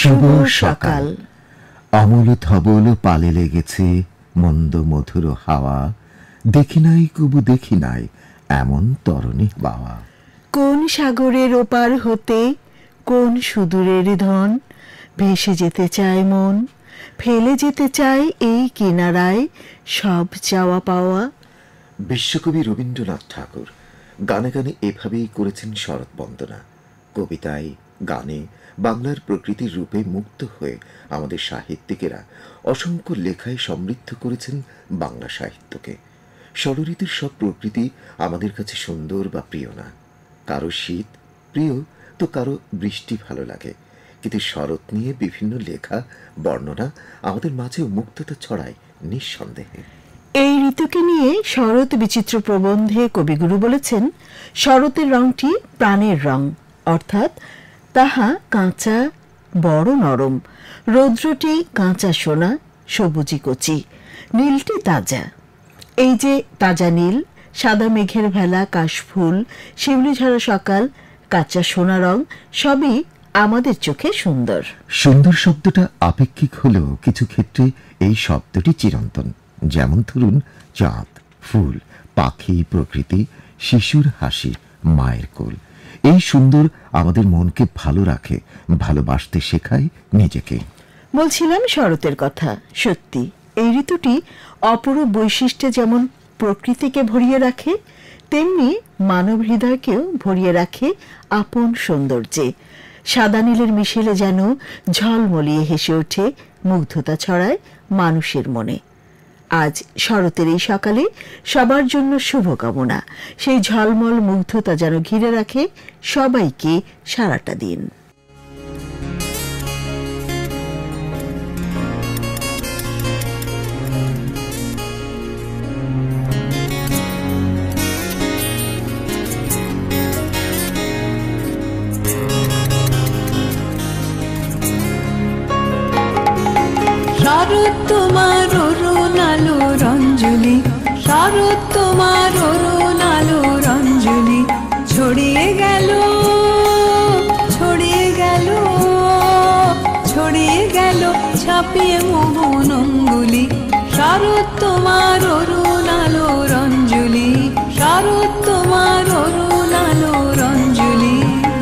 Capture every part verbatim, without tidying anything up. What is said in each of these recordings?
শুভ সকাল। অমল ধবল পালে লেগেছে মন্দ মধুর হাওয়া, দেখি নাই কবু দেখি নাই এমন তরণী বাওয়া। কোন সাগরের ওপার হতে কোন সুদূরের ধন, ভেসে যেতে চায় মন, ফেলে যেতে চায় এই কিনারায় সব চাওয়া পাওয়া। বিশ্বকবি রবীন্দ্রনাথ ঠাকুর গানে গানে এভাবেই করেছেন শরৎ বন্দনা। কবিতায় গানে বাংলার প্রকৃতির রূপে মুক্ত হয়ে আমাদের সাহিত্যিকেরা অসংখ্য লেখায় সমৃদ্ধ করেছেন বাংলা সাহিত্যকে। ষড়ঋতুর সব প্রকৃতি আমাদের কাছে সুন্দর বা প্রিয় না। কারো শীত প্রিয় তো কারো বৃষ্টি ভালো লাগে, কিন্তু শরৎ নিয়ে বিভিন্ন লেখা বর্ণনা আমাদের মাঝেও মুক্ততা ছড়ায় নিঃসন্দেহে। এই ঋতুকে নিয়ে শরৎ বিচিত্র প্রবন্ধে কবিগুরু বলেছেন, শরতের রংটি প্রাণের রং, অর্থাৎ তাহা কাঁচা বড় নরম, রৌদ্রটি কাঁচা সোনা, সবুজি কচি, নীলটি তাজা। এই যে তাজা নীল, সাদা মেঘের ভেলা, কাশফুল, শিউলি ঝরা সকাল, কাঁচা সোনা রং সবই আমাদের চোখে সুন্দর। সুন্দর শব্দটা আপেক্ষিক হলেও কিছু ক্ষেত্রে এই শব্দটি চিরন্তন। যেমন ধরুন চাঁদ, ফুল, পাখি, প্রকৃতি, শিশুর হাসি, মায়ের কোল। এই সুন্দর আমাদের মনকে ভালো রাখে, ভালোবাসতে শেখায় নিজেকে। বলছিলাম শরতের কথা। সত্যি এই ঋতুটি অপরূপ বৈশিষ্ট্যে যেমন প্রকৃতিকে ভরিয়ে রাখে, তেমনি মানব হৃদয়কেও ভরিয়ে রাখে আপন সৌন্দর্যে। সাদা নীলের মিশেলে যেন ঝলমলিয়ে হেসে ওঠে, মুগ্ধতা ছড়ায় মানুষের মনে। আজ শরতের এই সকালে সবার জন্য শুভকামনা। সেই ঝলমল মুগ্ধতা যেন ঘিরে রাখে সবাইকে সারাটা দিন। শরৎ তোমার অরুণ আলো রঞ্জলি, শরৎ তোমার অরুণ আলো রঞ্জলি, ছড়িয়ে গেল ছড়িয়ে গেল ছড়িয়ে গেল ছাপিয়ে মোহন অঙ্গুলি। শরৎ তোমার অরুণ আলো রঞ্জলি, শরৎ তোমার অরুণ আলো রঞ্জলি।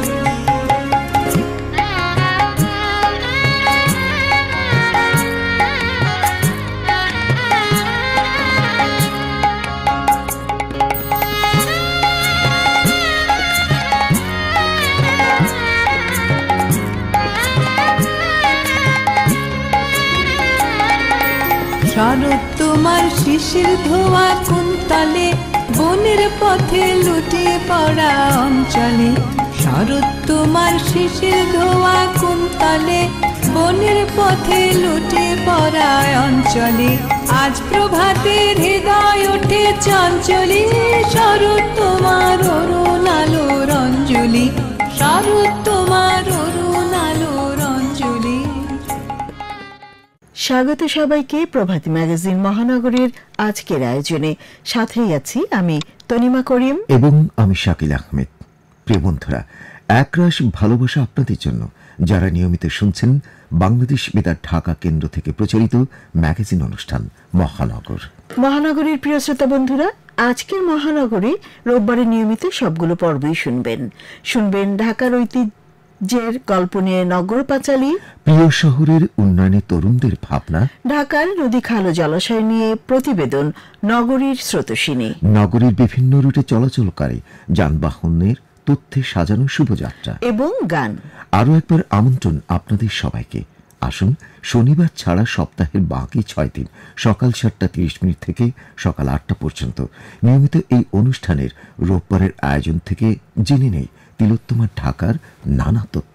শরৎ তোমার শিশির ধোয়া কুন্তলে, বনের পথে লুটিয়ে পড়া অঞ্চলে। শরৎ তোমার শিশির ধোয়া কুন্তলে, বনের পথে লুটিয়ে পড়া অঞ্চলে। আজ প্রভাতের হৃদয় ওঠে চঞ্চলি, শরৎ তোমার অরুণ আলো রঞ্জলি, শরৎ তোমার অরুণ আলো রঞ্জলি। স্বাগত সবাইকে প্রভাতী ম্যাগাজিন মহানগরীর আজকের আয়োজনে। সাথেই আছি আমি তনিমা করিম এবং আমি শাকিল আহমেদ। প্রিয় বন্ধুরা, একরাশ ভালোবাসা আপনাদের জন্য যারা নিয়মিত শুনছেন বাংলাদেশ বেতার ঢাকা কেন্দ্র থেকে প্রচারিত ম্যাগাজিন অনুষ্ঠান মহানগর। মহানগরীর প্রিয় শ্রোতা বন্ধুরা, আজকের মহানগরী রোববারের নিয়মিত সবগুলো পর্বই শুনবেন। শুনবেন ঢাকার ঐতিহ্যের গল্প নিয়ে নগর পাঁচালী, প্রিয় শহরের উন্নয়নে তরুণদের ভাবনা, ঢাকার নদী খাল ও জলাশয় নিয়ে প্রতিবেদন নগরীর স্রোতস্বিনী, নগরীর বিভিন্ন রুটে চলাচলকারী যানবাহনের তথ্যে সাজানো শুভযাত্রা এবং গান। আরও একবার আমন্ত্রণ আপনাদের সবাইকে। আসুন শনিবার ছাড়া সপ্তাহের বাকি ছয় দিন সকাল সাতটা তিরিশ মিনিট থেকে সকাল আটটা পর্যন্ত নিয়মিত এই অনুষ্ঠানের রোববারের আয়োজন থেকে জেনে নেই তিলোত্তমা ঢাকার নানা তথ্য।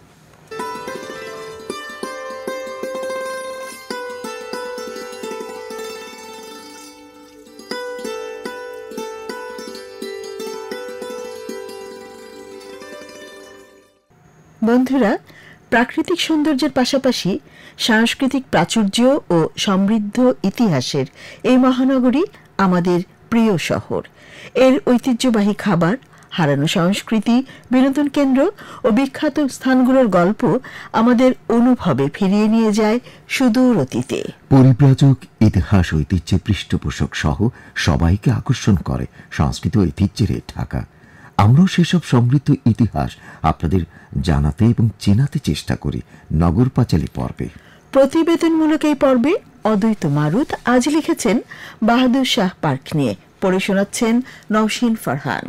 বন্ধুরা, প্রাকৃতিক সৌন্দর্যের পাশাপাশি সাংস্কৃতিক প্রাচুর্য ও সমৃদ্ধ ইতিহাসের এই মহানগরী আমাদের প্রিয় শহর। এর ঐতিহ্যবাহী খাবার, হারানো সংস্কৃতি, বিনোদন কেন্দ্র ও বিখ্যাত স্থানগুলোর গল্প আমাদের অনুভবে ফিরিয়ে নিয়ে যায় সুদূর অতীতে। পরিব্রাজক ইতিহাস ঐতিহ্যের পৃষ্ঠপোষক সহ সবাইকে আকর্ষণ করে সংস্কৃত ঐতিহ্যের এই ঢাকা। আমরাও সেসব সমৃদ্ধ ইতিহাস আপনাদের জানাতে এবং চেনাতে চেষ্টা করি নগর পাঁচালী পর্বে। প্রতিবেদনমূলক এই পর্বে অদ্বৈত মারুত আজ লিখেছেন বাহাদুর শাহ পার্ক নিয়ে, পড়ে শোনাচ্ছেন নওশীন ফারহান।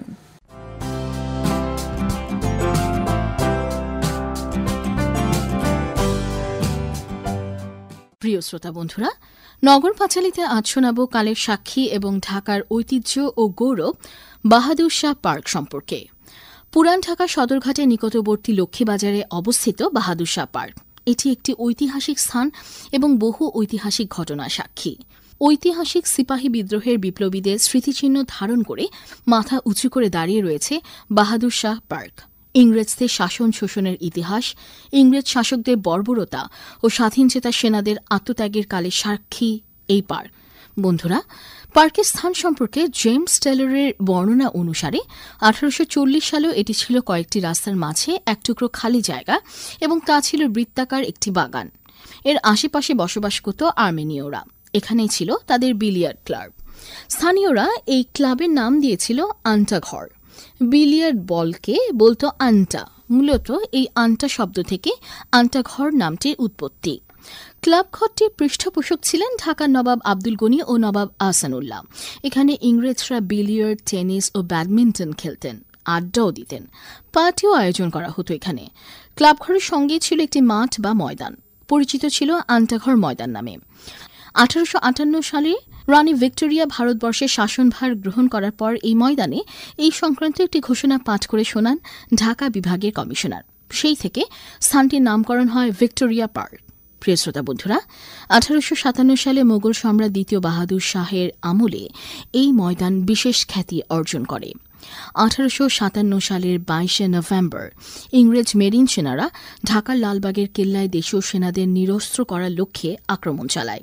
প্রিয় শ্রোতা বন্ধুরা, নগর পাঁচালীতে আজ শোনাব কালের সাক্ষী এবং ঢাকার ঐতিহ্য ও গৌরব বাহাদুর শাহ পার্ক সম্পর্কে। পুরান ঢাকা সদরঘাটের নিকটবর্তী লক্ষ্মীবাজারে অবস্থিত বাহাদুর শাহ পার্ক এটি একটি ঐতিহাসিক স্থান এবং বহু ঐতিহাসিক ঘটনার সাক্ষী। ঐতিহাসিক সিপাহী বিদ্রোহের বিপ্লবীদের স্মৃতিচিহ্ন ধারণ করে মাথা উঁচু করে দাঁড়িয়ে রয়েছে বাহাদুর শাহ পার্ক। ইংরেজদের শাসন শোষণের ইতিহাস, ইংরেজ শাসকদের বর্বরতা ও স্বাধীনচেতা সেনাদের আত্মত্যাগের কালে সাক্ষী এই পার্ক। বন্ধুরা, পার্কের স্থান সম্পর্কে জেমস টেলরের বর্ণনা অনুসারে আঠারোশো চল্লিশ সালেও এটি ছিল কয়েকটি রাস্তার মাঝে এক টুকরো খালি জায়গা এবং তা ছিল বৃত্তাকার একটি বাগান। এর আশেপাশে বসবাস করত আর্মেনীয়রা। এখানেই ছিল তাদের বিলিয়ার্ড ক্লাব। স্থানীয়রা এই ক্লাবের নাম দিয়েছিল আন্টা ঘর। বিলিয়ার্ড বলকে বলতো আন্টা। মূলত এই আন্টা শব্দ থেকে আন্টা ঘর নামটির উৎপত্তি। ক্লাব ঘরটির পৃষ্ঠপোষক ছিলেন ঢাকার নবাব আব্দুল গনি ও নবাব আহসানুল্লাহ। এখানে ইংরেজরা বিলিয়ার্ড, টেনিস ও ব্যাডমিন্টন খেলতেন, আড্ডাও দিতেন। পার্টিও আয়োজন করা হতো এখানে। ক্লাব ঘরের সঙ্গে ছিল একটি মাঠ বা ময়দান, পরিচিত ছিল আন্টাঘর ময়দান নামে। আঠারোশো আটান্ন সালে রানী ভিক্টোরিয়া ভারতবর্ষের শাসনভার গ্রহণ করার পর এই ময়দানে এই সংক্রান্ত একটি ঘোষণা পাঠ করে শোনান ঢাকা বিভাগের কমিশনার। সেই থেকে স্থানটির নামকরণ হয় ভিক্টোরিয়া পার্ক। প্রিয় শ্রোতা বন্ধুরা, আঠারোশো সাতান্ন সালে মোগল সম্রাট দ্বিতীয় বাহাদুর শাহের আমলে এই ময়দান বিশেষ খ্যাতি অর্জন করে। আঠারোশো সাতান্ন সালের বাইশে নভেম্বর ইংরেজ মেরিন সেনারা ঢাকার লালবাগের কেল্লায় দেশীয় সেনাদের নিরস্ত্র করার লক্ষ্যে আক্রমণ চালায়,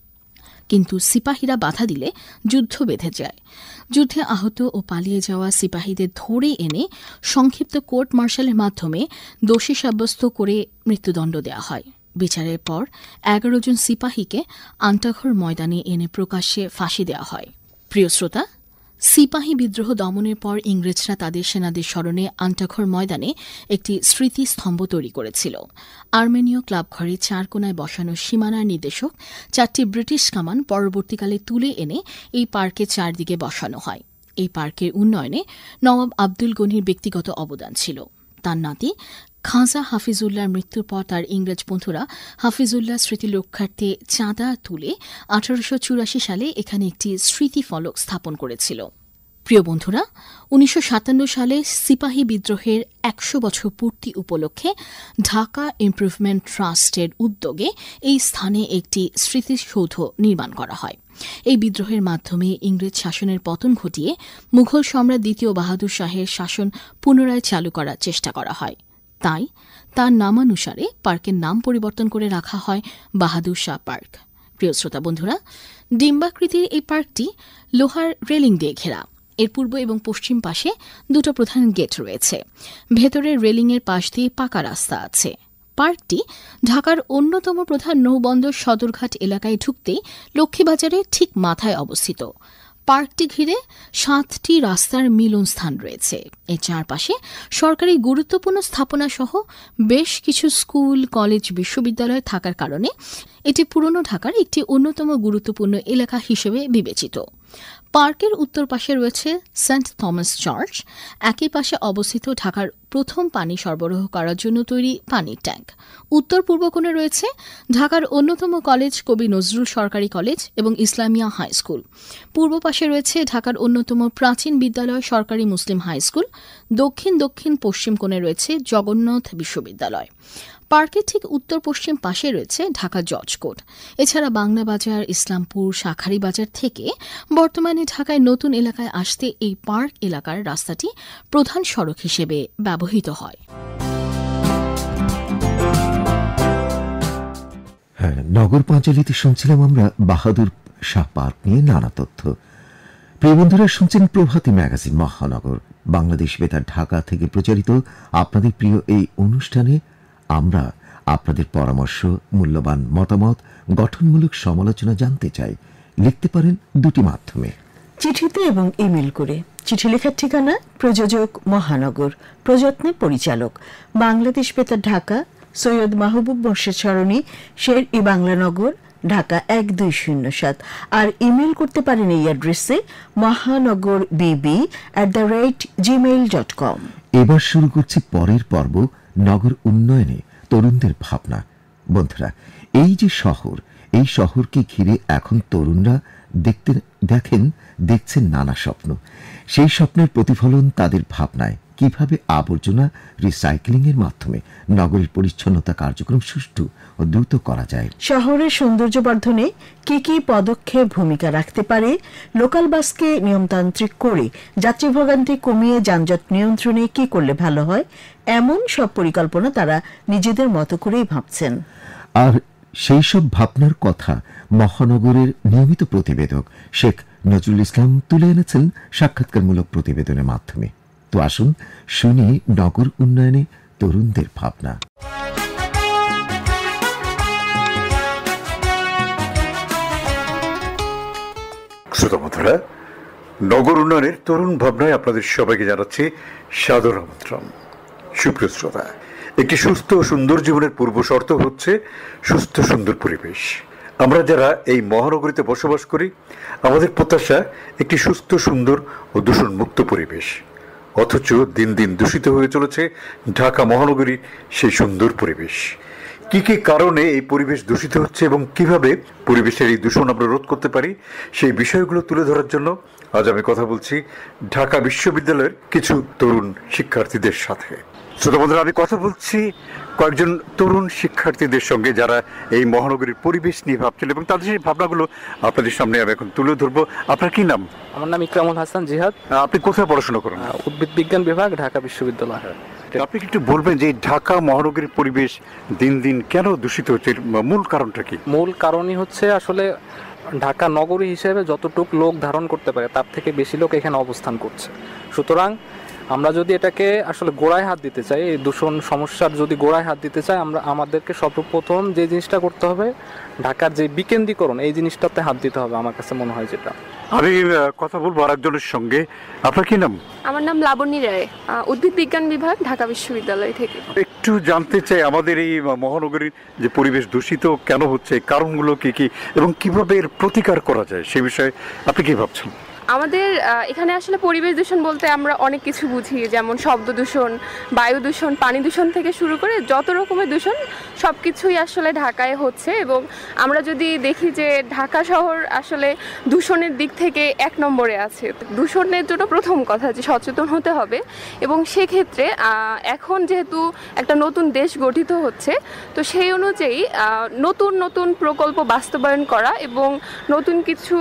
কিন্তু সিপাহীরা বাধা দিলে যুদ্ধ বেঁধে যায়। যুদ্ধে আহত ও পালিয়ে যাওয়া সিপাহীদের ধরে এনে সংক্ষিপ্ত কোর্ট মার্শালের মাধ্যমে দোষী সাব্যস্ত করে মৃত্যুদণ্ড দেওয়া হয়। বিচারের পর এগারো জন সিপাহীকে আন্টাঘর ময়দানে এনে প্রকাশ্যে ফাঁসি দেওয়া হয়। প্রিয় শ্রোতা, সিপাহী বিদ্রোহ দমনের পর ইংরেজরা তাদের সেনাদের স্মরণে আন্টাঘর ময়দানে একটি স্মৃতিস্তম্ভ তৈরি করেছিল। আর্মেনীয় ক্লাব ঘরে চার কোনায় বসানো সীমানার নির্দেশক চারটি ব্রিটিশ কামান পরবর্তীকালে তুলে এনে এই পার্কের চারদিকে বসানো হয়। এই পার্কের উন্নয়নে নবাব আব্দুল গনির ব্যক্তিগত অবদান ছিল। তার নাতি খাজা হাফিজুল্লাহর মৃত্যুর পর তার ইংরেজ বন্ধুরা হাফিজুল্লাহ স্মৃতি রক্ষার্থে চাঁদা তুলে আঠারোশো চুরাশি সালে এখানে একটি স্মৃতিফলক স্থাপন করেছিল। প্রিয় বন্ধুরা, উনিশশো সাতান্ন সালে সিপাহী বিদ্রোহের একশো বছর পূর্তি উপলক্ষে ঢাকা ইমপ্রুভমেন্ট ট্রাস্টের উদ্যোগে এই স্থানে একটি স্মৃতিসৌধ নির্মাণ করা হয়। এই বিদ্রোহের মাধ্যমে ইংরেজ শাসনের পতন ঘটিয়ে মুঘল সম্রাট দ্বিতীয় বাহাদুর শাহের শাসন পুনরায় চালু করার চেষ্টা করা হয়। তাই তার নামানুসারে পার্কের নাম পরিবর্তন করে রাখা হয় বাহাদুর শাহ পার্ক। প্রিয় শ্রোতা বন্ধুরা, ডিম্বাকৃতির এই পার্কটি লোহার রেলিং দিয়ে ঘেরা। এর পূর্ব এবং পশ্চিম পাশে দুটো প্রধান গেট রয়েছে। ভেতরের রেলিংয়ের পাশ দিয়ে পাকা রাস্তা আছে। পার্কটি ঢাকার অন্যতম প্রধান নৌবন্দর সদরঘাট এলাকায় ঢুকতেই লক্ষ্মীবাজারের ঠিক মাথায় অবস্থিত। পার্কটি ঘিরে সাতটি রাস্তার মিলন স্থান রয়েছে। এর চারপাশে সরকারি গুরুত্বপূর্ণ স্থাপনা সহ বেশ কিছু স্কুল, কলেজ, বিশ্ববিদ্যালয় থাকার কারণে এটি পুরনো ঢাকার একটি অন্যতম গুরুত্বপূর্ণ এলাকা হিসেবে বিবেচিত। পার্কের উত্তর পাশে রয়েছে সেন্ট থমাস চার্চ। একই পাশে অবস্থিত ঢাকার প্রথম পানি সরবরাহ করার জন্য তৈরি পানির ট্যাঙ্ক। উত্তর পূর্ব কোণে রয়েছে ঢাকার অন্যতম কলেজ কবি নজরুল সরকারি কলেজ এবং ইসলামিয়া হাই স্কুল। পূর্ব পাশে রয়েছে ঢাকার অন্যতম প্রাচীন বিদ্যালয় সরকারি মুসলিম হাই স্কুল। দক্ষিণ দক্ষিণ পশ্চিম কোণে রয়েছে জগন্নাথ বিশ্ববিদ্যালয়। পার্কের ঠিক উত্তর পশ্চিম পাশে রয়েছে ঢাকা জজ কোর্ট। এছাড়া বাংলা বাজার, ইসলামপুর, শাখারি বাজার থেকে বর্তমানে ঢাকায় নতুন এলাকায় আসতে এই পার্ক এলাকার রাস্তাটি প্রধান সড়ক হিসেবে ব্যবহৃত হয়। হ্যাঁ, নগর পাঁচালীতে শুনছিলাম আমরা বাহাদুর শাহ পার্ক নিয়ে নানা তথ্য। প্রিয় বন্ধুরা, শুনছেন প্রভাতী ম্যাগাজিন মহানগর, বাংলাদেশ বেতার ঢাকা থেকে প্রচারিত আপনাদের প্রিয় এই অনুষ্ঠানে আমরা আপনাদের পরামর্শ, মূল্যবান মতামত, গঠনমূলক সমালোচনা জানতে চাই। লিখতে পারেন দুটি মাধ্যমে, চিঠিতে এবং ইমেল করে। চিঠি লেখার ঠিকানা প্রযোজক মহানগর, প্রযত্নে পরিচালক বাংলাদেশ বেতার ঢাকা, সৈয়দ মাহবুব মোর্শেদ সরণি, শের ই বাংলানগর, ঢাকা এক দুই শূন্য সাত। আর ইমেল করতে পারেন এই অ্যাড্রেসে Mahanagar BB at the rate Gmail dot com. এবার শুরু করছি পরের পর্ব, নগর উন্নয়নে তরুণদের ভাবনা। বন্ধুরা, এই যে শহর, এই শহরকে ঘিরে এখন তরুণরা দেখতে দেখেন দেখছেন নানা স্বপ্ন। সেই স্বপ্নের প্রতিফলন তাদের ভাবনায় কিভাবে আবর্জনা রিসাইক্লিং এর মাধ্যমে নগরীর পরিচ্ছন্নতা কার্যক্রম সুষ্ঠু ও দ্রুত করা যায়। শহরের সৌন্দর্য বর্ধনে কি কি পদক্ষেপ ভূমিকা রাখতে পারে, লোকাল বাসকে নিয়মতান্ত্রিক করে যাত্রী ভোগান্তি কমিয়ে যানজট নিয়ন্ত্রণে কি করলে ভালো হয়, এমন সব পরিকল্পনা তারা নিজেদের মতো করেই ভাবছেন। আর সেই সব ভাবনার কথা মহানগরের নিয়মিত প্রতিবেদক শেখ নজরুল ইসলাম তুলে এনেছেন সাক্ষাৎকারমূলক প্রতিবেদনের মাধ্যমে। তো আসুন শুনি নগর উন্নয়নে তরুণদের ভাবনা। শ্রোতা বন্ধুরা, নগর উন্নয়নের তরুণ ভাবনায় আপনাদের সবাইকে জানাচ্ছি সাদর আমন্ত্রণ। সুপ্রিয় শ্রোতা, একটি সুস্থ ও সুন্দর জীবনের পূর্ব শর্ত হচ্ছে সুস্থ সুন্দর পরিবেশ। আমরা যারা এই মহানগরীতে বসবাস করি, আমাদের প্রত্যাশা একটি সুস্থ সুন্দর ও দূষণমুক্ত পরিবেশ। অথচ দিন দিন দূষিত হয়ে চলেছে ঢাকা মহানগরী সেই সুন্দর পরিবেশ। কি কি কারণে এই পরিবেশ দূষিত হচ্ছে এবং কিভাবে পরিবেশের এই দূষণ আমরা রোধ করতে পারি, সেই বিষয়গুলো তুলে ধরার জন্য আজ আমি কথা বলছি ঢাকা বিশ্ববিদ্যালয়ের কিছু তরুণ শিক্ষার্থীদের সাথে। শ্রোতা বন্ধুরা, আমি কথা বলছি কয়েকজন তরুণ শিক্ষার্থীদের সঙ্গে যারা এই মহানগরীর পরিবেশ নিয়ে ভাবছেন এবং তাদের সেই ভাবনাগুলো আপনাদের সামনে আমি এখন তুলে ধরবো। আপনার কি নাম? আমার নাম ইকরামুল হাসান জিহাদ। আপনি কোথায় পড়াশোনা করেন? উদ্ভিদ বিজ্ঞান বিভাগ, ঢাকা বিশ্ববিদ্যালয়। আপনি কি একটু বলবেন যে ঢাকা মহানগরীর পরিবেশ দিন দিন কেন দূষিত হচ্ছে, মূল কারণটা কি? মূল কারণই হচ্ছে আসলে ঢাকা নগরী হিসেবে যতটুক লোক ধারণ করতে পারে তার থেকে বেশি লোক এখানে অবস্থান করছে। সুতরাং আমরা যদি এটাকে আসলে গোড়ায় হাত দিতে চাই, এই দূষণ সমস্যার যদি গোড়ায় হাত দিতে চাই, আমরা আমাদেরকে সর্বপ্রথম যে জিনিসটা করতে হবে, ঢাকার যে বিকেন্দ্রীকরণ, এই জিনিসটাতে হাত দিতে হবে আমার কাছে মনে হয়। যেটা আমি কথা বলবো আরেকজনের সঙ্গে। আপনার কি নাম? আমার নাম লাবণী রায়, উদ্ভিদ বিজ্ঞান বিভাগ, ঢাকা বিশ্ববিদ্যালয় থেকে। একটু জানতে চাই আমাদের এই মহানগরীর যে পরিবেশ দূষিত কেন হচ্ছে, কারণগুলো কি কি এবং কিভাবে এর প্রতিকার করা যায়, সে বিষয়ে আপনি কি ভাবছেন? আমাদের এখানে আসলে পরিবেশ দূষণ বলতে আমরা অনেক কিছু বুঝি, যেমন শব্দ দূষণ, বায়ু দূষণ, পানি দূষণ থেকে শুরু করে যত রকমের দূষণ সব কিছুই আসলে ঢাকায় হচ্ছে। এবং আমরা যদি দেখি যে ঢাকা শহর আসলে দূষণের দিক থেকে এক নম্বরে আছে। দূষণের জন্য প্রথম কথা যে সচেতন হতে হবে, এবং সেক্ষেত্রে এখন যেহেতু একটা নতুন দেশ গঠিত হচ্ছে, তো সেই অনুযায়ী নতুন নতুন প্রকল্প বাস্তবায়ন করা এবং নতুন কিছু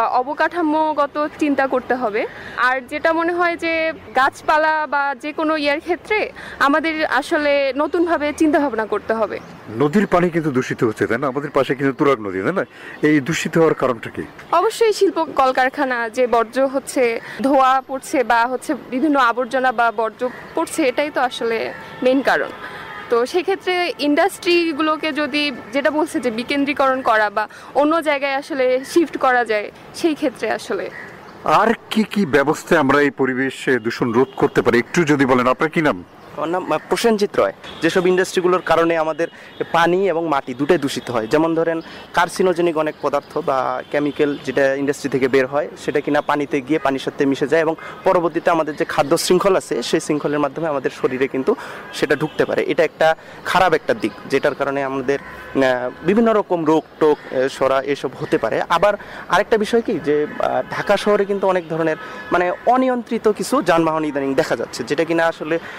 অবকাঠামোগত চিন্তা করতে হবে। আর যেটা মনে হয় যে গাছপালা বা যে কোনো ইয়ার ক্ষেত্রে আমাদের আসলে নতুনভাবে চিন্তা ভাবনা করতে হবে। নদীর পানি কিন্তু দূষিত হচ্ছে, তাই না? আমাদের পাশে কিন্তু তুরাগ নদী, তাই না? এই দূষিত হওয়ার কারণটা কি? অবশ্যই শিল্প কলকারখানা যে বর্জ্য হচ্ছে, ধোঁয়া পড়ছে বা হচ্ছে বিভিন্ন আবর্জনা বা বর্জ্য পড়ছে, এটাই তো আসলে মেইন কারণ। তো সেক্ষেত্রে ইন্ডাস্ট্রিগুলোকে যদি, যেটা বলছে যে বিকেন্দ্রীকরণ করা বা অন্য জায়গায় আসলে শিফট করা যায়, সেই ক্ষেত্রে আসলে আর কি কি ব্যবস্থা আমরা এই পরিবেশ দূষণ রোধ করতে পারি, একটু যদি বলেন। আপনার কি নাম? আমার নাম প্রসেনজিৎ রয়। যেসব ইন্ডাস্ট্রিগুলোর কারণে আমাদের পানি এবং মাটি দুটোই দূষিত হয়, যেমন ধরেন কার্সিনোজেনিক অনেক পদার্থ বা কেমিক্যাল যেটা ইন্ডাস্ট্রি থেকে বের হয়, সেটা কিনা পানিতে গিয়ে পানির সাথে মিশে যায় এবং পরবর্তীতে আমাদের যে খাদ্য শৃঙ্খল আছে সেই শৃঙ্খলের মাধ্যমে আমাদের শরীরে কিন্তু সেটা ঢুকতে পারে। এটা একটা খারাপ একটা দিক, যেটার কারণে আমাদের বিভিন্ন রকম রোগ টোগ সরা এসব হতে পারে। আবার আরেকটা বিষয় কি, যে ঢাকা শহরে কিন্তু অনেক ধরনের মানে অনিয়ন্ত্রিত কিছু যানবাহন ইদানিং দেখা যাচ্ছে, যেটা কিনা আসলে পরিবেশ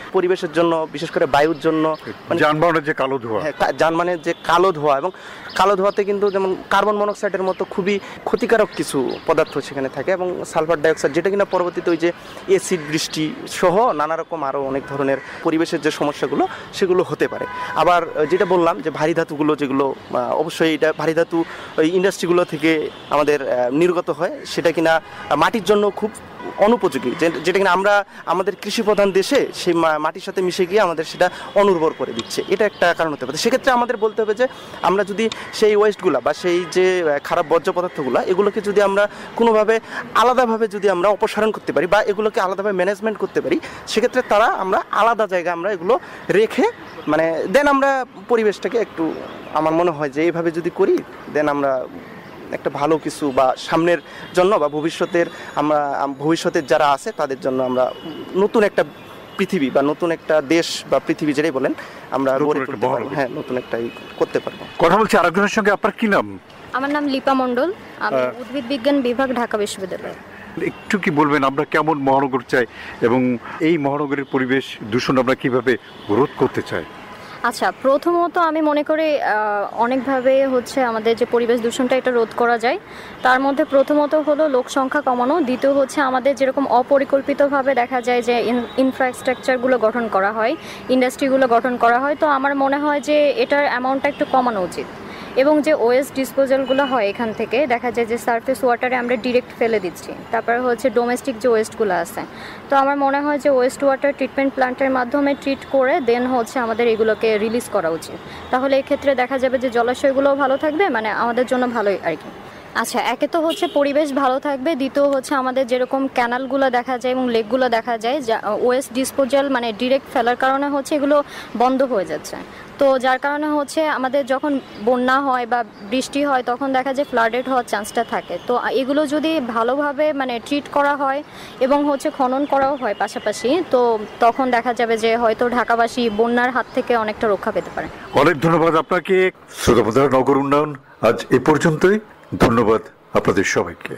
পরিবেশের জন্য, বিশেষ করে বায়ুর জন্য, যানবাহনের যে কালো ধোঁয়া, হ্যাঁ যানবাহনের যে কালো ধোঁয়া, এবং কালো ধোঁয়াতে কিন্তু যেমন কার্বন মনোক্সাইডের মতো খুবই ক্ষতিকারক কিছু পদার্থ সেখানে থাকে, এবং সালফার ডাইঅক্সাইড, যেটা কিনা পরবর্তীতে ওই যে অ্যাসিড বৃষ্টি সহ নানা রকম আরও অনেক ধরনের পরিবেশের যে সমস্যাগুলো সেগুলো হতে পারে। আবার যেটা বললাম যে ভারী ধাতুগুলো, যেগুলো অবশ্যই এটা ভারী ধাতু ওই ইন্ডাস্ট্রিগুলো থেকে আমাদের নির্গত হয়, সেটা কিনা মাটির জন্য খুব অনুপযোগী, যেটা কিনা আমরা আমাদের কৃষি প্রধান দেশে সেই মাটির সাথে মিশে গিয়ে আমাদের সেটা অনুর্বর করে দিচ্ছে। এটা একটা কারণ হতে পারে। সেক্ষেত্রে আমাদের বলতে হবে যে আমরা যদি সেই ওয়েস্টগুলো বা সেই যে খারাপ বর্জ্য পদার্থগুলো, এগুলোকে যদি আমরা কোনোভাবে আলাদাভাবে যদি আমরা অপসারণ করতে পারি বা এগুলোকে আলাদাভাবে ম্যানেজমেন্ট করতে পারি, সেক্ষেত্রে তারা আমরা আলাদা জায়গায় আমরা এগুলো রেখে মানে দেন আমরা পরিবেশটাকে একটু, আমার মনে হয় যে এইভাবে যদি করি দেন আমরা একটা ভালো কিছু বা সামনের জন্য বা ভবিষ্যতের আমরা ভবিষ্যতের যারা আছে তাদের জন্য আমরা নতুন একটা পৃথিবী বা নতুন একটা দেশ বা পৃথিবী যেটাই বলেন আমরা গড়ে তুলতে পারবো। হ্যাঁ, নতুন একটা করতে পারবো। কথা বলছি আরেকজনের সঙ্গে। আপনার কি নাম? আমার নাম লিপা মণ্ডল, আমি উদ্ভিদ বিজ্ঞান বিভাগ, ঢাকা বিশ্ববিদ্যালয়। একটু কি বলবেন আমরা কেমন মহানগর চাই এবং এই মহানগরের পরিবেশ দূষণ আমরা কিভাবে রোধ করতে চাই? আচ্ছা, প্রথমত আমি মনে করি অনেকভাবে হচ্ছে আমাদের যে পরিবেশ দূষণটা এটা রোধ করা যায়। তার মধ্যে প্রথমত হলো লোক সংখ্যা কমানো, দ্বিতীয় হচ্ছে আমাদের যেরকম অপরিকল্পিতভাবে দেখা যায় যে ইনফ্রাস্ট্রাকচারগুলো গঠন করা হয়, ইন্ডাস্ট্রিগুলো গঠন করা হয়, তো আমার মনে হয় যে এটার অ্যামাউন্টটা একটু কমানো উচিত। এবং যে ওয়েস্ট ডিসপোজালগুলো হয় এখান থেকে দেখা যায় যে সারফেস ওয়াটারে আমরা ডিরেক্ট ফেলে দিচ্ছি। তারপরে হচ্ছে ডোমেস্টিক যে ওয়েস্টগুলো আছে, তো আমার মনে হয় যে ওয়েস্ট ওয়াটার ট্রিটমেন্ট প্ল্যান্টের মাধ্যমে ট্রিট করে দেন হচ্ছে আমাদের এগুলোকে রিলিজ করা উচিত। তাহলে এক্ষেত্রে দেখা যাবে যে জলাশয়গুলোও ভালো থাকবে, মানে আমাদের জন্য ভালোই আর কি। আচ্ছা, একে তো হচ্ছে পরিবেশ ভালো থাকবে, দ্বিতীয় হচ্ছে আমাদের যেরকম ক্যানালগুলো দেখা যায় এবং লেকগুলো দেখা যায় যা ওয়েস্ট ডিসপোজাল মানে ডিরেক্ট ফেলার কারণে হচ্ছে এগুলো বন্ধ হয়ে যাচ্ছে। তো যার কারণে হচ্ছে আমাদের যখন বন্যা হয় বা বৃষ্টি হয় তখন দেখা যায় ফ্লাডেড হওয়ার চান্সটা থাকে। তো এগুলো যদি ভালোভাবে মানে ট্রিট করা হয় এবং হচ্ছে খনন করাও হয় পাশাপাশি, তো তখন দেখা যাবে যে হয়তো ঢাকাবাসী বন্যার হাত থেকে অনেকটা রক্ষা পেতে পারে। অনেক ধন্যবাদ আপনাকে। শ্রোতাবন্ধুরা, নগর উন্নয়ন আজ এ পর্যন্তই। ধন্যবাদ আপনাদের সবাইকে।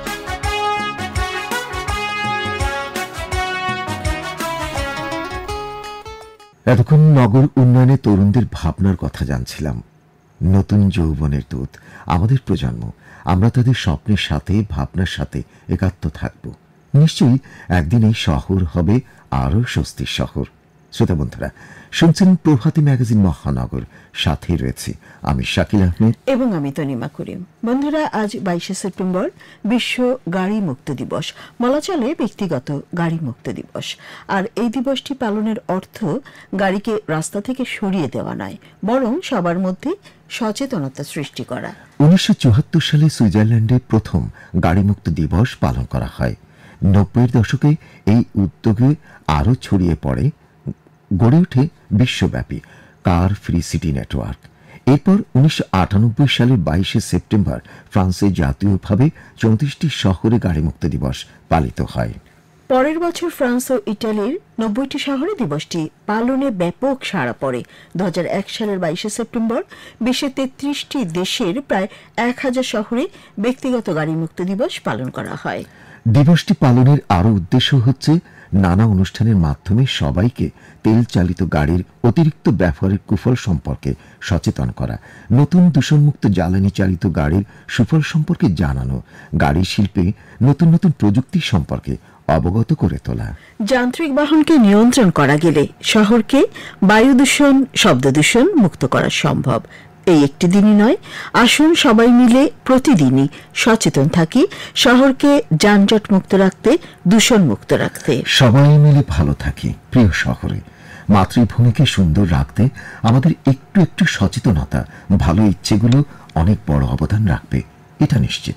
এতক্ষণ নগর উন্নয়নে তরুণদের ভাবনার কথা জানছিলাম। নতুন যৌবনের দূত আমাদের প্রজন্ম, আমরা তাদের স্বপ্নের সাথে ভাবনার সাথে একাত্ম থাকব। নিশ্চয়ই একদিন এই শহর হবে আরও স্বস্তির শহর। শ্রোতা বন্ধুরা, শুনছেন প্রভাতী ম্যাগাজিন মহানগর, সাথে রয়েছে আমি শাকিল আহমেদ এবং আমি তনিমা করিম। বন্ধুরা, আজ বাইশে সেপ্টেম্বর বিশ্ব গাড়ি মুক্ত দিবস, বলা চলে ব্যক্তিগত গাড়ি মুক্ত দিবস। আর এই দিবসটি পালনের অর্থ গাড়িকে রাস্তা থেকে সরিয়ে দেওয়া নয়, বরং সবার মধ্যে সচেতনতা সৃষ্টি করা। উনিশশো চুয়াত্তর সালে সুইজারল্যান্ডে প্রথম গাড়ি মুক্ত দিবস পালন করা হয়। নব্বইয়ের দশকে এই উদ্যোগে আরও ছড়িয়ে পড়ে, গড়ে ওঠে বিশ্বব্যাপী কার ফ্রি সিটি নেটওয়ার্ক। এরপর উনিশশো আটানব্বই সালের বাইশে সেপ্টেম্বর ফ্রান্সে জাতীয়ভাবে চৌত্রিশটি শহরে গাড়িমুক্ত দিবস পালিত হয়। পরের বছর ফ্রান্স ও ইটালির নব্বইটি শহরে দিবসটি পালনে ব্যাপক সাড়া পড়ে। দু হাজার এক সালের বাইশে সেপ্টেম্বর বিশ্বের তেত্রিশটি দেশের প্রায় এক হাজার শহরে ব্যক্তিগত গাড়িমুক্ত দিবস পালন করা হয়। দিবসটি পালনের আরও উদ্দেশ্য হচ্ছে নানা অনুষ্ঠানের মাধ্যমে সবাইকে তেল চালিত গাড়ির অতিরিক্ত ব্যবহারের কুফল সম্পর্কে সচেতন করা, নতুন দূষণমুক্ত জ্বালানি চালিত গাড়ির সুফল সম্পর্কে জানানো, গাড়ি শিল্পে নতুন নতুন প্রযুক্তি সম্পর্কে অবগত করে তোলা। যান্ত্রিক বাহনকে নিয়ন্ত্রণ করা গেলে শহরকে বায়ু দূষণ, শব্দ দূষণ মুক্ত করা সম্ভব। এই একটি দিনই নয়, আসুন সবাই মিলে প্রতিদিনই সচেতন থাকি শহরকে যানজট মুক্ত রাখতে, দূষণ মুক্ত রাখতে। সবাই মিলে ভালো থাকি প্রিয় শহরে। মাতৃভূমিকে সুন্দর রাখতে আমাদের একটু একটু সচেতনতা, ভালো ইচ্ছেগুলো অনেক বড় অবদান রাখবে, এটা নিশ্চিত।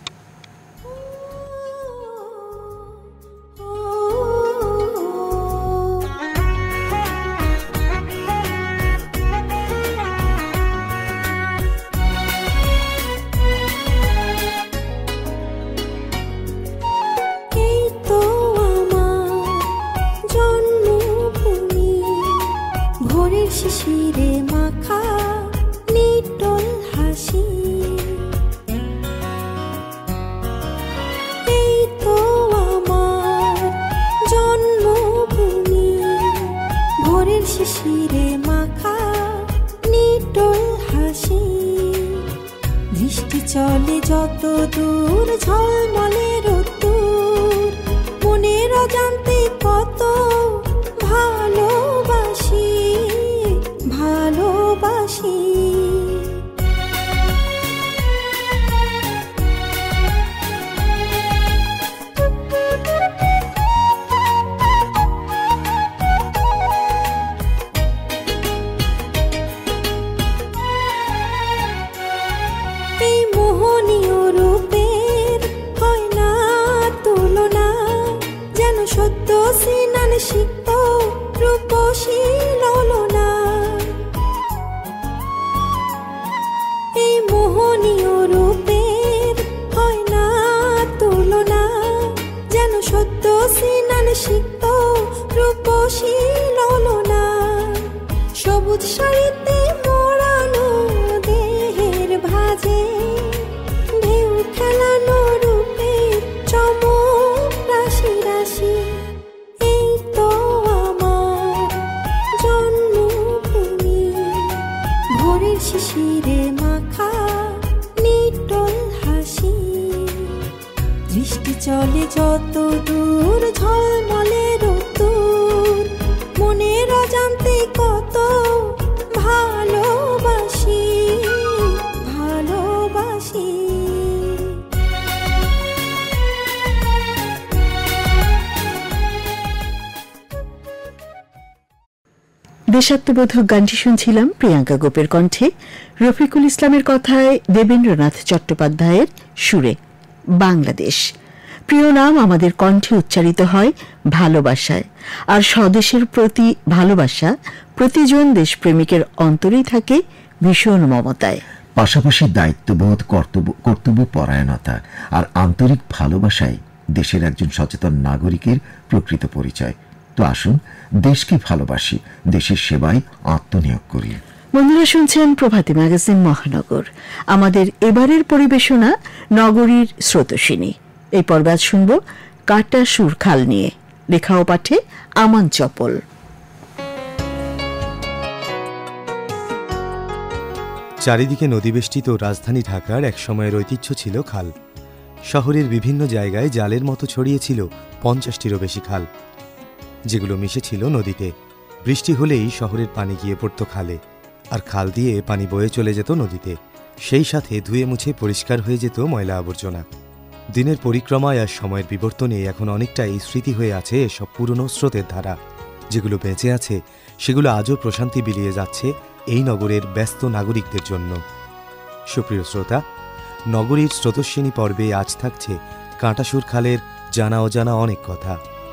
শিশিরে মাখা নিটোল হাসি, সত্য সিনান সিক্ত রূপসী ললনা, এই মোহনীয় রূপের হয় না তুলনা, যেন সত্য সিনান সিক্ত রূপসী ললনা। সবুজ শাড়িতে মোড়ানো দেহের ভাজে, ঢেউ খেলানো রূপে চমক রাশি রাশি। এই তো আমার জন্মভূমি, ভোরের শিশিরে মাখা নিটোল হাসি। দৃষ্টি চলে যত দূর ঝলমলে রোদ্দুর, মনের অজান্তে কত ভালোবাসি ভালোবাসি। দেশাত্মবোধক গানটি শুনছিলাম প্রিয়াঙ্কা গোপের কণ্ঠে, রফিকুল ইসলামের কথায় দেবেন্দ্রনাথ চট্টোপাধ্যায়ের সুরে। বাংলাদেশ প্রিয় নাম আমাদের কণ্ঠে উচ্চারিত হয় ভালোবাসায়, আর স্বদেশের প্রতি ভালোবাসা প্রতিজন দেশপ্রেমিকের অন্তরেই থাকে ভীষণ মমতায়। পাশাপাশি দায়িত্ববোধ, কর্তব্য কর্তব্য পরায়ণতা আর আন্তরিক ভালোবাসায় দেশের একজন সচেতন নাগরিকের প্রকৃত পরিচয়। তো আসুন দেশকে ভালোবাসি, দেশের সেবায় আত্মনিয়োগ করি। বন্ধুরা শুনছেন প্রভাতী ম্যাগাজিন মহানগর। আমাদের এবারের পরিবেশনা নগরীর স্রোতস্বিনী। এই পর্বে আজ শুনব কাটা সুর খাল নিয়ে, লেখা ও পাঠে আমান চপল। চারিদিকে নদীবেষ্টিত রাজধানী ঢাকার এক সময়ের ঐতিহ্য ছিল খাল। শহরের বিভিন্ন জায়গায় জালের মতো ছড়িয়েছিল পঞ্চাশটিরও বেশি খাল, যেগুলো মিশেছিল নদীতে। বৃষ্টি হলেই শহরের পানি গিয়ে পড়ত খালে, আর খাল দিয়ে পানি বয়ে চলে যেত নদীতে। সেই সাথে ধুয়ে মুছে পরিষ্কার হয়ে যেত ময়লা আবর্জনা। দিনের পরিক্রমায় আর সময়ের বিবর্তনে এখন অনেকটাই স্মৃতি হয়ে আছে এসব পুরনো স্রোতের ধারা। যেগুলো বেঁচে আছে সেগুলো আজও প্রশান্তি বিলিয়ে যাচ্ছে এই নগরের ব্যস্ত নাগরিকদের জন্য। সুপ্রিয় শ্রোতা, নগরীর স্রোতস্বিনী পর্বে আজ থাকছে কাঁটাসুর খালের জানা অজানা অনেক কথা।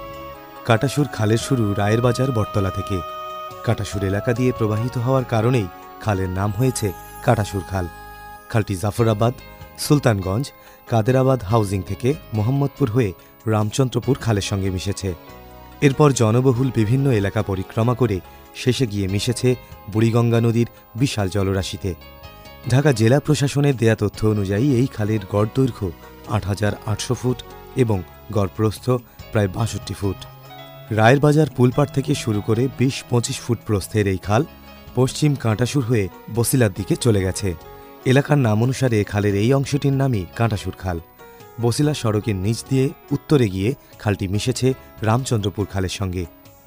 কাঁটাসুর খালের শুরু রায়ের বাজার বটতলা থেকে। কাঁটাসুর এলাকা দিয়ে প্রবাহিত হওয়ার কারণেই খালের নাম হয়েছে কাঁটাসুর খাল। খালটি জাফরাবাদ, সুলতানগঞ্জ, কাদেরাবাদ হাউজিং থেকে মোহাম্মদপুর হয়ে রামচন্দ্রপুর খালের সঙ্গে মিশেছে। এরপর জনবহুল বিভিন্ন এলাকা পরিক্রমা করে শেষে গিয়ে মিশেছে বুড়িগঙ্গা নদীর বিশাল জলরাশিতে। ঢাকা জেলা প্রশাসনের দেয়া তথ্য অনুযায়ী এই খালের গড় দৈর্ঘ্য আট হাজার আটশো ফুট এবং গড় প্রস্থ প্রায় বাষট্টি ফুট। রায়ের বাজার পুলপাড় থেকে শুরু করে বিশ পঁচিশ ফুট প্রস্থের এই খাল পশ্চিম কাঁটাসুর হয়ে বসিলার দিকে চলে গেছে। এলাকার নাম অনুসারে খালের এই অংশটির নামই কাঁটাসুর খাল। বসিলা সড়কের নিচ দিয়ে উত্তরে গিয়ে খালটি মিশেছে রামচন্দ্রপুর খালের সঙ্গে।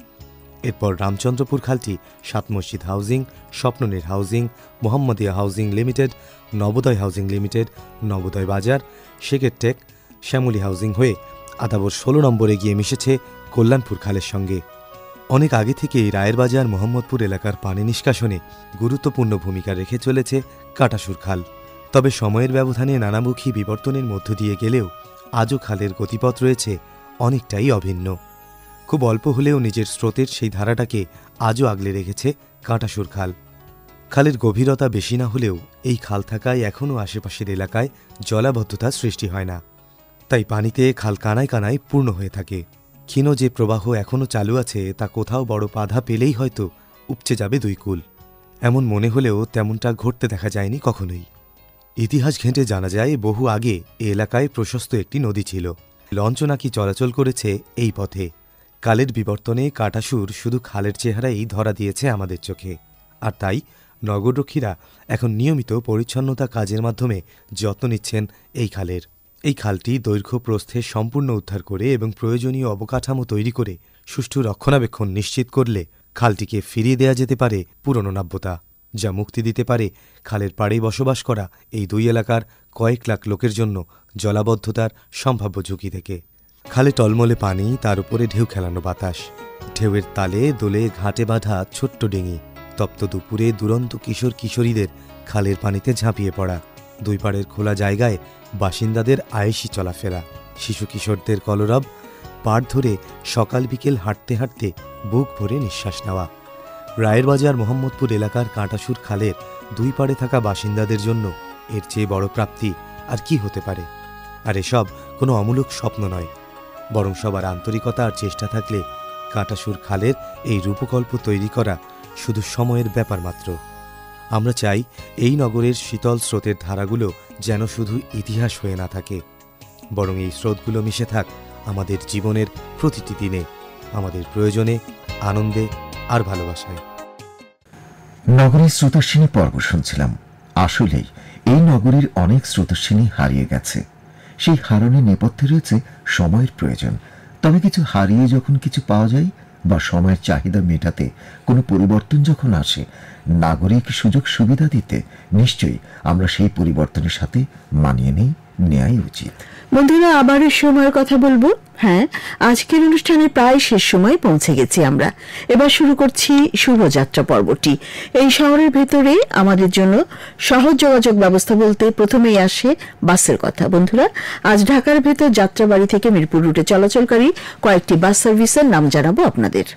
এরপর রামচন্দ্রপুর খালটি Sat Masjid housing, Swapnonir housing, Mohammadia housing limited, Nabodoy housing limited, Nabodoy Bazar, Shekher take, Shyamoli housing হয়ে আদাবর ষোলো নম্বরে গিয়ে মিশেছে কল্যাণপুর খালের সঙ্গে। অনেক আগে থেকেই রায়ের বাজার মোহাম্মদপুর এলাকার পানি নিষ্কাশনে গুরুত্বপূর্ণ ভূমিকা রেখে চলেছে কাঁটাসুর খাল। তবে সময়ের ব্যবধানে নানামুখী বিবর্তনের মধ্য দিয়ে গেলেও আজও খালের গতিপথ রয়েছে অনেকটাই অভিন্ন। খুব অল্প হলেও নিজের স্রোতের সেই ধারাটাকে আজও আগলে রেখেছে কাঁটাসুর খাল। খালের গভীরতা বেশি না হলেও এই খাল থাকায় এখনও আশেপাশের এলাকায় জলাবদ্ধতার সৃষ্টি হয় না। তাই পানিতে খাল কানায় কানায় পূর্ণ হয়ে থাকে। ক্ষীণ যে প্রবাহ এখনও চালু আছে তা কোথাও বড় বাধা পেলেই হয়তো উপচে যাবে দুই কূল। এমন মনে হলেও তেমনটা ঘটতে দেখা যায়নি কখনোই। ইতিহাস ঘেঁটে জানা যায় বহু আগে এ এলাকায় প্রশস্ত একটি নদী ছিল। লঞ্চ নাকি চলাচল করেছে এই পথে। কালের বিবর্তনে কাঁটাসুর শুধু খালের চেহারাই ধরা দিয়েছে আমাদের চোখে। আর তাই নগররক্ষীরা এখন নিয়মিত পরিচ্ছন্নতা কাজের মাধ্যমে যত্ন নিচ্ছেন এই খালের। এই খালটি দৈর্ঘ্য প্রস্থে সম্পূর্ণ উদ্ধার করে এবং প্রয়োজনীয় অবকাঠামো তৈরি করে সুষ্ঠু রক্ষণাবেক্ষণ নিশ্চিত করলে খালটিকে ফিরিয়ে দেয়া যেতে পারে পুরনো নাব্যতা, যা মুক্তি দিতে পারে খালের পাড়ে বসবাস করা এই দুই এলাকার কয়েক লাখ লোকের জন্য জলাবদ্ধতার সম্ভাব্য ঝুঁকি থেকে। খালে টলমলে পানি, তার উপরে ঢেউ খেলানো বাতাস, ঢেউয়ের তালে দোলে ঘাটে বাঁধা ছোট্ট ডিঙি, তপ্ত দুপুরে দুরন্ত কিশোর কিশোরীদের খালের পানিতে ঝাঁপিয়ে পড়া, দুই পাড়ের খোলা জায়গায় বাসিন্দাদের আয়েশি চলাফেরা, শিশু কিশোরদের কলরব, পাড় ধরে সকাল বিকেল হাঁটতে হাঁটতে বুক ভরে নিঃশ্বাস নেওয়া। রায়ের বাজার মোহাম্মদপুর এলাকার কাঁটাসুর খালের দুই পাড়ে থাকা বাসিন্দাদের জন্য এর চেয়ে বড় প্রাপ্তি আর কি হতে পারে? আর এসব কোনো অমূলক স্বপ্ন নয়, বরং সবার আন্তরিকতা আর চেষ্টা থাকলে কাঁটাসুর খালের এই রূপকল্প তৈরি করা শুধু সময়ের ব্যাপার মাত্র। আমরা চাই এই নগরের শীতল স্রোতের ধারাগুলো যেন শুধু ইতিহাস হয়ে না থাকে, বরং এই স্রোতগুলো মিশে থাক আমাদের জীবনের প্রতিটি দিনে, আমাদের প্রয়োজনে, আনন্দে আর ভালোবাসায়। নগরীর স্রোতস্বিনী পর্ব শুনছিলাম। আসলেই এই নগরীর অনেক স্রোতস্বিনী হারিয়ে গেছে। সেই হারানোর নেপথ্যে রয়েছে সময়ের প্রয়োজন। তবে কিছু হারিয়ে যখন কিছু পাওয়া যায় বা সময়ের চাহিদা মেটাতে কোনো পরিবর্তন যখন আসে, নাগরিক সুযোগ সুবিধা দিতে নিশ্চয়ই আমরা সেই পরিবর্তনের সাথে মানিয়ে নেই, নেয়াই উচিত। বন্ধুরা, আবারও সময়ের কথা বলবো। হ্যাঁ, আজকের অনুষ্ঠানে প্রায় শেষ সময় পৌঁছে গেছি আমরা। এবার শুরু করছি শুভযাত্রা পর্বটি। এই শহরের ভেতরে আমাদের জন্য সহজ যোগাযোগ ব্যবস্থা বলতে প্রথমেই আসে বাসের কথা। বন্ধুরা, আজ ঢাকার ভেতর যাত্রাবাড়ি থেকে মিরপুর রুটে চলাচলকারী কয়েকটি বাস সার্ভিসের নাম জানাবো আপনাদের।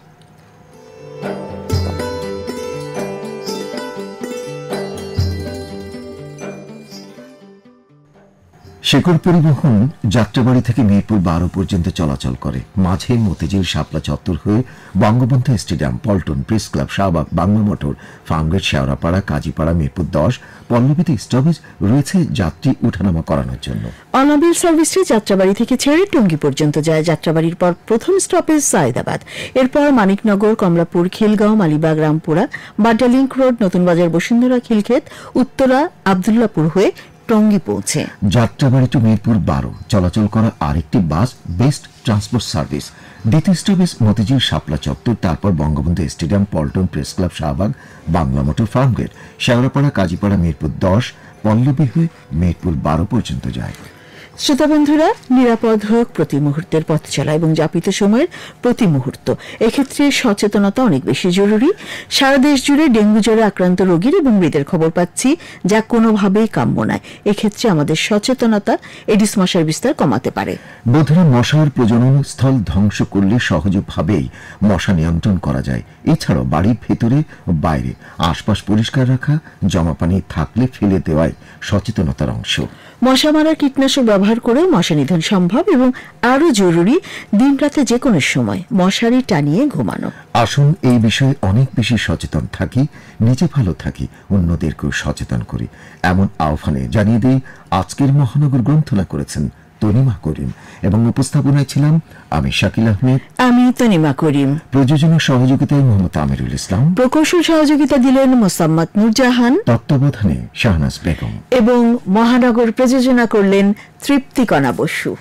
শেকড় পরিবহন যাত্রাবাড়ি থেকে মিরপুর বারো পর্যন্ত চলাচল করে। মাঝে মতিঝিল শাপলা চত্বর হয়ে Bangabandhu stadium, Paltan, press club, Shahbag, Bangla motor, Farmgate, Shewrapara, Kazipara, Mirpur দশ, পল্লবীতে স্টপেজ রয়েছে যাত্রী উঠানামা করানোর জন্য। অনাবিল সার্ভিসটি যাত্রাবাড়ি থেকে ছেড়ে টঙ্গী পর্যন্ত যায়। যাত্রাবাড়ির পর প্রথম স্টপেজ সায়েদাবাদ, এরপর মানিকনগর, কমলাপুর, খিলগাঁও, মালিবাগ, রামপুরা, বাড্ডা লিংক রোড, নতুন বাজার, বসুন্ধরা, খিলক্ষেত, উত্তরা, আবদুল্লাপুর হয়ে টঙ্গী পৌঁছে। যাত্রাবাড়ি টু মিরপুর বারো চলাচল করা আরেকটি বাস বেস্ট ট্রান্সপোর্ট সার্ভিস। দ্বিতীয় স্টপেজ মতিঝিল শাপলা চত্বর, তারপর Bangabandhu stadium, Paltan, press club, Shahbag, Bangla motor, Farmgate, Shewrapara, Kazipara, Mirpur দশ, পল্লবী হয়ে মিরপুর বারো পর্যন্ত যায়। শ্রোতা বন্ধুরা, নিরাপদ হোক প্রতি মুহূর্তের পথ চলা এবং যাপিত সময়ের প্রতি মুহূর্ত। এক্ষেত্রে সচেতনতা অনেক বেশি জরুরি। সারা দেশ জুড়ে ডেঙ্গু জ্বরে আক্রান্ত রোগীর এবং মৃতের খবর পাচ্ছি, যা কোনোভাবেই কাম্য নয়। এক্ষেত্রে আমাদের সচেতনতা এডিস মশার বিস্তার কমাতে পারে। বন্ধুরা, মশার প্রজনন স্থল ধ্বংস করলে সহজভাবেই মশা নিয়ন্ত্রণ করা যায়। এছাড়াও বাড়ির ভেতরে ও বাইরে আশপাশ পরিষ্কার রাখা, জমা পানি থাকলে ফেলে দেওয়াই সচেতনতার অংশ। মশা মারা কীটনাশক ব্যবহার করে মশা নিধন সম্ভব এবং আরো জরুরি, দিন রাতে যে কোনো সময় মশারি টানিয়ে ঘুমানো। আসুন এই বিষয়ে অনেক বেশি সচেতন থাকি, নিজে ভালো থাকি, অন্যদেরকেও সচেতন করি, এমন আহ্বানে জানিয়ে দিই আজকের মহানগর গ্রন্থনা করেছেন তনিমা করিম এবং উপস্থাপনায় ছিলাম আমি শাকিল আহমেদ, আমি তনিমা করিম। প্রযোজনা সহযোগিতায় মোহাম্মদ আমিরুল ইসলাম, প্রকৌশল সহযোগিতা দিলেন মোসাম্মদ নূরজাহান, তত্ত্বাবধানে শাহনাজ বেগম এবং মহানগর প্রযোজনা করলেন তৃপ্তিকণা বসু।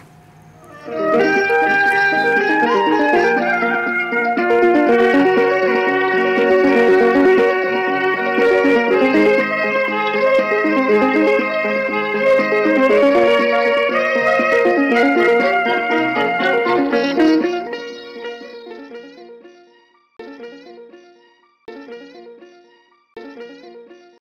Thank you.